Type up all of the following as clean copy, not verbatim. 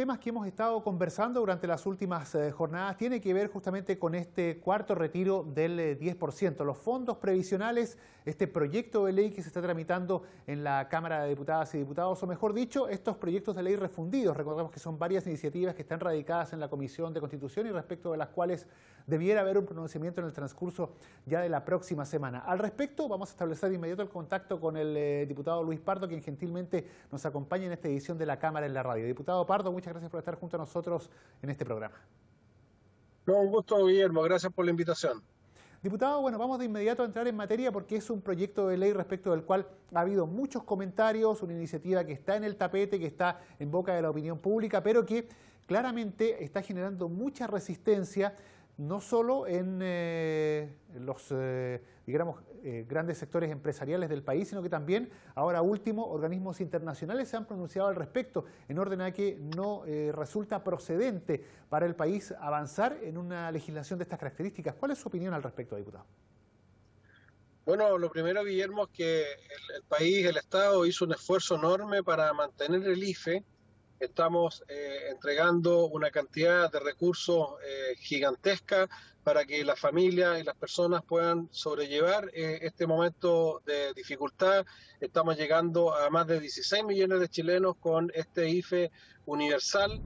temas que hemos estado conversando durante las últimas jornadas tiene que ver justamente con este cuarto retiro del 10%. Los fondos previsionales, este proyecto de ley que se está tramitando en la Cámara de Diputadas y Diputados, o mejor dicho, estos proyectos de ley refundidos. Recordemos que son varias iniciativas que están radicadas en la Comisión de Constitución y respecto de las cuales debiera haber un pronunciamiento en el transcurso ya de la próxima semana. Al respecto, vamos a establecer de inmediato el contacto con el diputado Luis Pardo, quien gentilmente nos acompaña en esta edición de la Cámara en la Radio. Diputado Pardo, muchas gracias por estar junto a nosotros en este programa. No, un gusto, Guillermo. Gracias por la invitación. Diputado, bueno, vamos de inmediato a entrar en materia porque es un proyecto de ley respecto del cual ha habido muchos comentarios, una iniciativa que está en el tapete, que está en boca de la opinión pública, pero que claramente está generando mucha resistencia, no solo en los grandes sectores empresariales del país, sino que también, ahora último, organismos internacionales se han pronunciado al respecto, en orden a que no resulta procedente para el país avanzar en una legislación de estas características. ¿Cuál es su opinión al respecto, diputado? Bueno, lo primero, Guillermo, es que el país, el Estado, hizo un esfuerzo enorme para mantener el IFE. Estamos entregando una cantidad de recursos gigantesca para que las familias y las personas puedan sobrellevar este momento de dificultad. Estamos llegando a más de 16 millones de chilenos con este IFE universal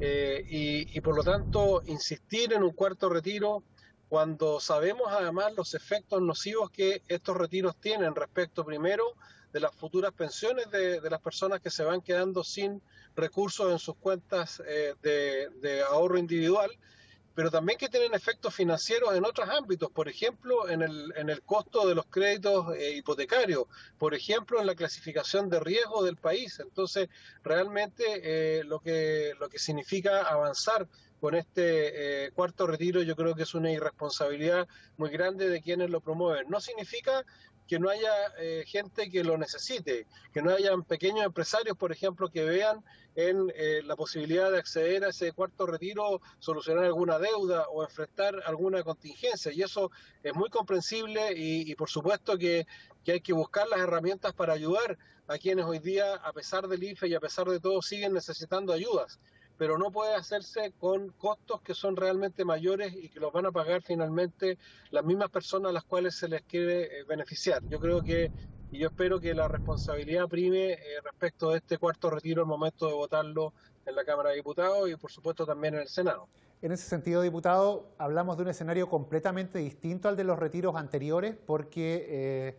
y por lo tanto insistir en un cuarto retiro cuando sabemos además los efectos nocivos que estos retiros tienen respecto primero de las futuras pensiones de las personas que se van quedando sin recursos en sus cuentas de ahorro individual, pero también que tienen efectos financieros en otros ámbitos, por ejemplo, en el costo de los créditos hipotecarios, por ejemplo, en la clasificación de riesgo del país. Entonces, realmente lo que significa avanzar con este cuarto retiro, yo creo que es una irresponsabilidad muy grande de quienes lo promueven. No significa que no haya gente que lo necesite, que no hayan pequeños empresarios, por ejemplo, que vean en la posibilidad de acceder a ese cuarto retiro, solucionar alguna deuda o enfrentar alguna contingencia. Y eso es muy comprensible y por supuesto que hay que buscar las herramientas para ayudar a quienes hoy día, a pesar del IFE y a pesar de todo, siguen necesitando ayudas. Pero no puede hacerse con costos que son realmente mayores y que los van a pagar finalmente las mismas personas a las cuales se les quiere beneficiar. Yo creo que, y yo espero que la responsabilidad prime respecto de este cuarto retiro al momento de votarlo en la Cámara de Diputados y por supuesto también en el Senado. En ese sentido, diputado, hablamos de un escenario completamente distinto al de los retiros anteriores porque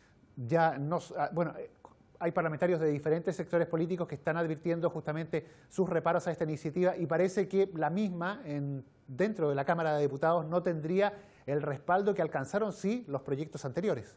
hay parlamentarios de diferentes sectores políticos que están advirtiendo justamente sus reparos a esta iniciativa y parece que la misma dentro de la Cámara de Diputados no tendría el respaldo que alcanzaron sí los proyectos anteriores.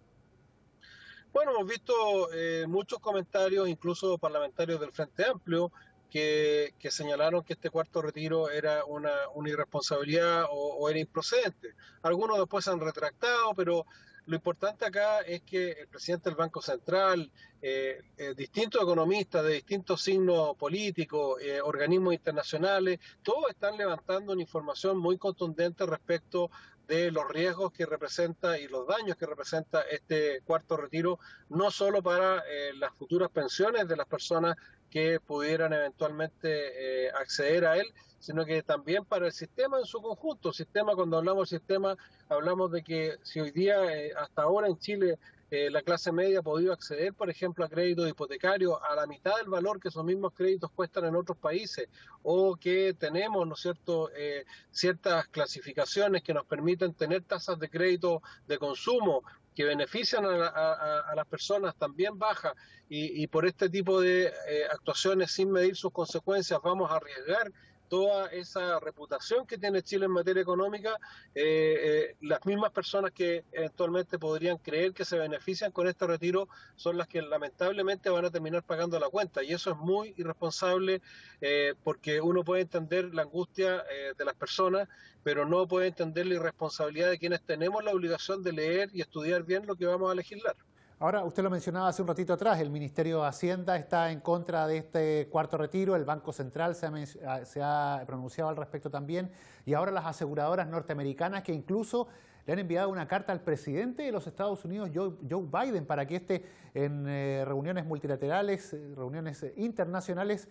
Bueno, hemos visto muchos comentarios, incluso parlamentarios del Frente Amplio, que señalaron que este cuarto retiro era una irresponsabilidad o era improcedente. Algunos después se han retractado, pero lo importante acá es que el presidente del Banco Central, distintos economistas de distintos signos políticos, organismos internacionales, todos están levantando una información muy contundente respecto de los riesgos que representa y los daños que representa este cuarto retiro, no solo para las futuras pensiones de las personas que pudieran eventualmente acceder a él, sino que también para el sistema en su conjunto. El sistema, cuando hablamos del sistema, hablamos de que si hoy día, hasta ahora en Chile, la clase media ha podido acceder, por ejemplo, a créditos hipotecarios a la mitad del valor que esos mismos créditos cuestan en otros países, o que tenemos, ¿no es cierto?, ciertas clasificaciones que nos permiten tener tasas de crédito de consumo que benefician a las personas también bajas y por este tipo de actuaciones sin medir sus consecuencias vamos a arriesgar toda esa reputación que tiene Chile en materia económica. Las mismas personas que eventualmente podrían creer que se benefician con este retiro son las que lamentablemente van a terminar pagando la cuenta, y eso es muy irresponsable porque uno puede entender la angustia de las personas, pero no puede entender la irresponsabilidad de quienes tenemos la obligación de leer y estudiar bien lo que vamos a legislar. Ahora, usted lo mencionaba hace un ratito atrás, el Ministerio de Hacienda está en contra de este cuarto retiro, el Banco Central se ha pronunciado al respecto también, y ahora las aseguradoras norteamericanas que incluso le han enviado una carta al presidente de los Estados Unidos, Joe Biden, para que en reuniones multilaterales, reuniones internacionales,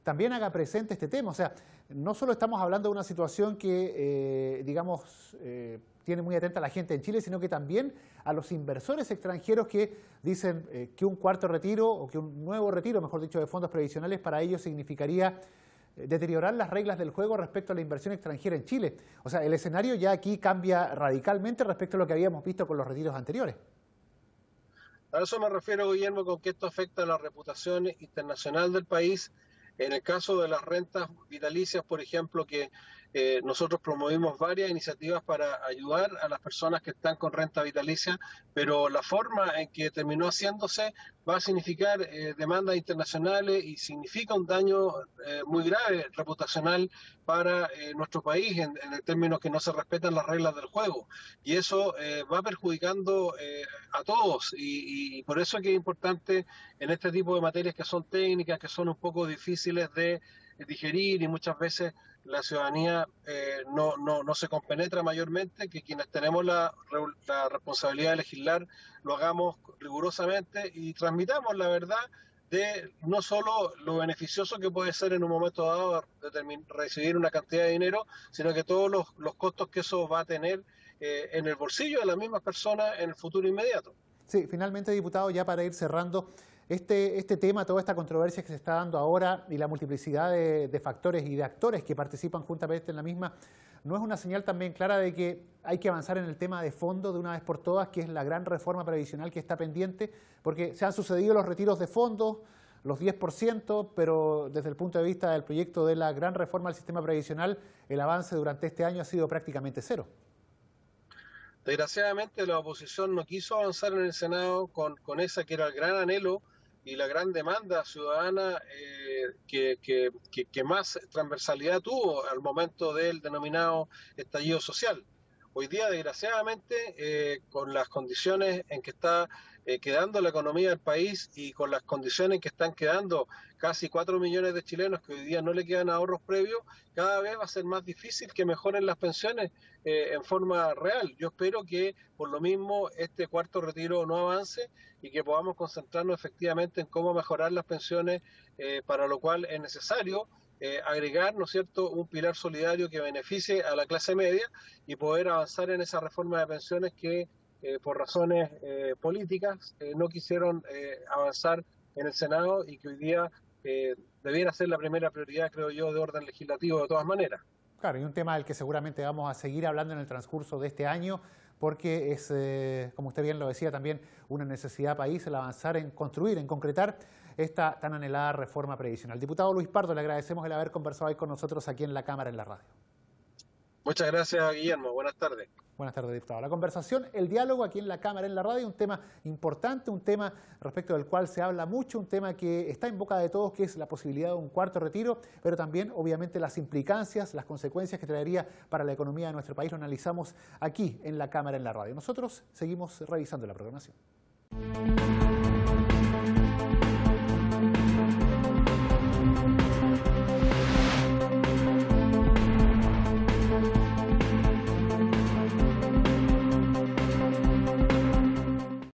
también haga presente este tema. O sea, no solo estamos hablando de una situación que, tiene muy atenta a la gente en Chile, sino que también a los inversores extranjeros que dicen que un cuarto retiro o que un nuevo retiro, mejor dicho, de fondos previsionales para ellos significaría deteriorar las reglas del juego respecto a la inversión extranjera en Chile. O sea, el escenario ya aquí cambia radicalmente respecto a lo que habíamos visto con los retiros anteriores. A eso me refiero, Guillermo, con que esto afecta a la reputación internacional del país. En el caso de las rentas vitalicias, por ejemplo, que nosotros promovimos varias iniciativas para ayudar a las personas que están con renta vitalicia, pero la forma en que terminó haciéndose va a significar demandas internacionales y significa un daño muy grave reputacional para nuestro país en el término que no se respetan las reglas del juego. Y eso va perjudicando a todos y por eso es que es importante en este tipo de materias que son técnicas, que son un poco difíciles de digerir y muchas veces la ciudadanía no se compenetra mayormente, que quienes tenemos la responsabilidad de legislar lo hagamos rigurosamente y transmitamos la verdad de no solo lo beneficioso que puede ser en un momento dado recibir una cantidad de dinero, sino que todos los costos que eso va a tener en el bolsillo de las mismas personas en el futuro inmediato. Sí, finalmente, diputado, ya para ir cerrando, este tema, toda esta controversia que se está dando ahora y la multiplicidad de factores y de actores que participan juntamente en la misma, ¿no es una señal también clara de que hay que avanzar en el tema de fondo de una vez por todas, que es la gran reforma previsional que está pendiente? Porque se han sucedido los retiros de fondos, los 10%, pero desde el punto de vista del proyecto de la gran reforma al sistema previsional, el avance durante este año ha sido prácticamente cero. Desgraciadamente la oposición no quiso avanzar en el Senado con esa que era el gran anhelo y la gran demanda ciudadana que más transversalidad tuvo al momento del denominado estallido social. Hoy día, desgraciadamente, con las condiciones en que está quedando la economía del país y con las condiciones en que están quedando casi 4 millones de chilenos que hoy día no le quedan ahorros previos, cada vez va a ser más difícil que mejoren las pensiones en forma real. Yo espero que por lo mismo este cuarto retiro no avance y que podamos concentrarnos efectivamente en cómo mejorar las pensiones, para lo cual es necesario agregar, ¿no es cierto?, un pilar solidario que beneficie a la clase media y poder avanzar en esa reforma de pensiones que por razones políticas no quisieron avanzar en el Senado y que hoy día debiera ser la primera prioridad, creo yo, de orden legislativo de todas maneras. Claro, y un tema del que seguramente vamos a seguir hablando en el transcurso de este año, porque es, como usted bien lo decía, también una necesidad país el avanzar en construir, en concretar esta tan anhelada reforma previsional. Diputado Luis Pardo, le agradecemos el haber conversado hoy con nosotros aquí en la Cámara, en la radio. Muchas gracias, Guillermo. Buenas tardes. Buenas tardes, diputado. La conversación, el diálogo aquí en la Cámara, en la radio, un tema importante, un tema respecto del cual se habla mucho, un tema que está en boca de todos, que es la posibilidad de un cuarto retiro, pero también, obviamente, las implicancias, las consecuencias que traería para la economía de nuestro país. Lo analizamos aquí en la Cámara, en la radio. Nosotros seguimos revisando la programación.